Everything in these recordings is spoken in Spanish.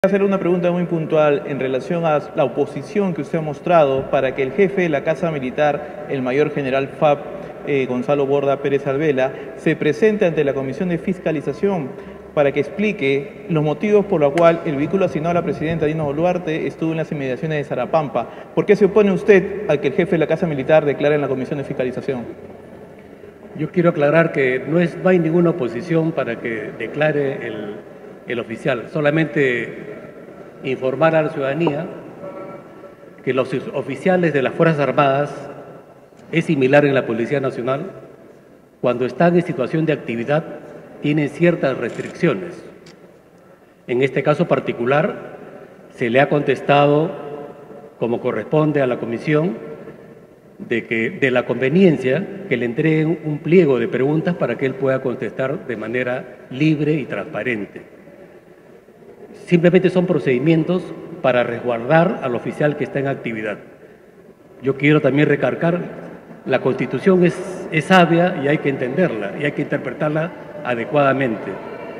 Hacer una pregunta muy puntual en relación a la oposición que usted ha mostrado para que el jefe de la Casa Militar, el mayor general FAB, Gonzalo Borda Pérez Alvela, se presente ante la Comisión de Fiscalización para que explique los motivos por los cuales el vehículo asignado a la presidenta Dina Boluarte estuvo en las inmediaciones de Sarapampa. ¿Por qué se opone usted a que el jefe de la Casa Militar declare en la Comisión de Fiscalización? Yo quiero aclarar que no hay ninguna oposición para que declare el oficial, solamente informar a la ciudadanía que los oficiales de las Fuerzas Armadas, es similar en la Policía Nacional, cuando están en situación de actividad tienen ciertas restricciones. En este caso particular se le ha contestado, como corresponde a la comisión, de la conveniencia que le entreguen un pliego de preguntas para que él pueda contestar de manera libre y transparente. Simplemente son procedimientos para resguardar al oficial que está en actividad. Yo quiero también recargar, la Constitución es sabia y hay que entenderla y hay que interpretarla adecuadamente.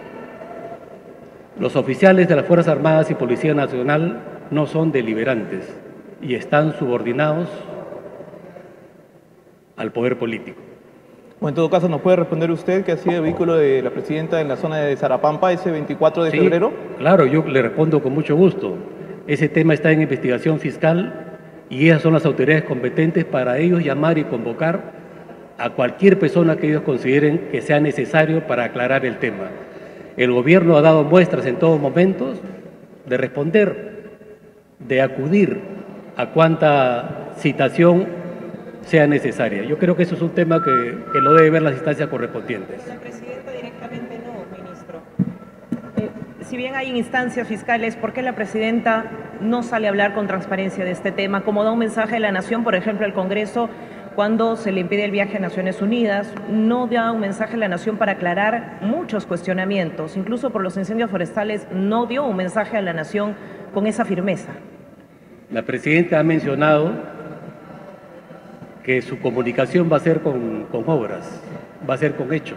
Los oficiales de las Fuerzas Armadas y Policía Nacional no son deliberantes y están subordinados al poder político. O en todo caso, ¿nos puede responder usted que ha sido el vehículo de la presidenta en la zona de Sarapampa ese 24 de febrero? Claro, yo le respondo con mucho gusto. Ese tema está en investigación fiscal y esas son las autoridades competentes para ellos llamar y convocar a cualquier persona que ellos consideren que sea necesario para aclarar el tema. El gobierno ha dado muestras en todos momentos de responder, de acudir a cuanta citación sea necesaria. Yo creo que eso es un tema que lo debe ver las instancias correspondientes. La presidenta directamente no, ministro. Si bien hay instancias fiscales, ¿por qué la presidenta no sale a hablar con transparencia de este tema? Como da un mensaje a la nación, por ejemplo, el Congreso, cuando se le impide el viaje a Naciones Unidas, no da un mensaje a la nación para aclarar muchos cuestionamientos. Incluso por los incendios forestales no dio un mensaje a la nación con esa firmeza. La presidenta ha mencionado que su comunicación va a ser con obras, va a ser con hechos.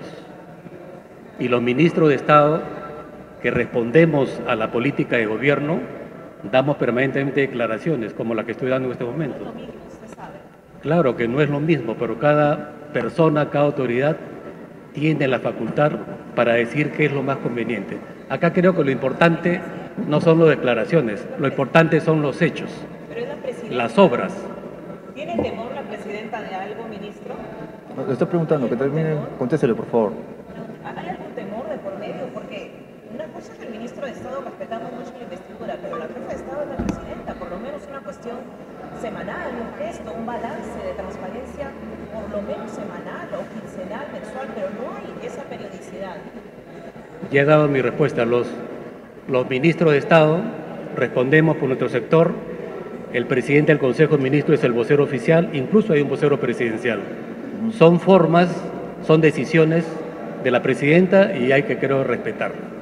Y los ministros de Estado que respondemos a la política de gobierno damos permanentemente declaraciones como la que estoy dando en este momento. Claro que no es lo mismo, pero cada persona, cada autoridad tiene la facultad para decir qué es lo más conveniente. Acá creo que lo importante no son las declaraciones, lo importante son los hechos, las obras. ¿Tiene temor la presidenta de algo, ministro? Le estoy preguntando, que termine, contéstele, por favor. ¿Hay algún temor de por medio? Porque una cosa es que el ministro de Estado respetamos mucho la investidura, pero la jefa de Estado es la presidenta, por lo menos una cuestión semanal, un gesto, un balance de transparencia, por lo menos semanal o quincenal, mensual, pero no hay esa periodicidad. Ya he dado mi respuesta. Los ministros de Estado respondemos por nuestro sector. El presidente del Consejo de Ministros es el vocero oficial, incluso hay un vocero presidencial. Son formas, son decisiones de la presidenta y hay que, creo, respetarlas.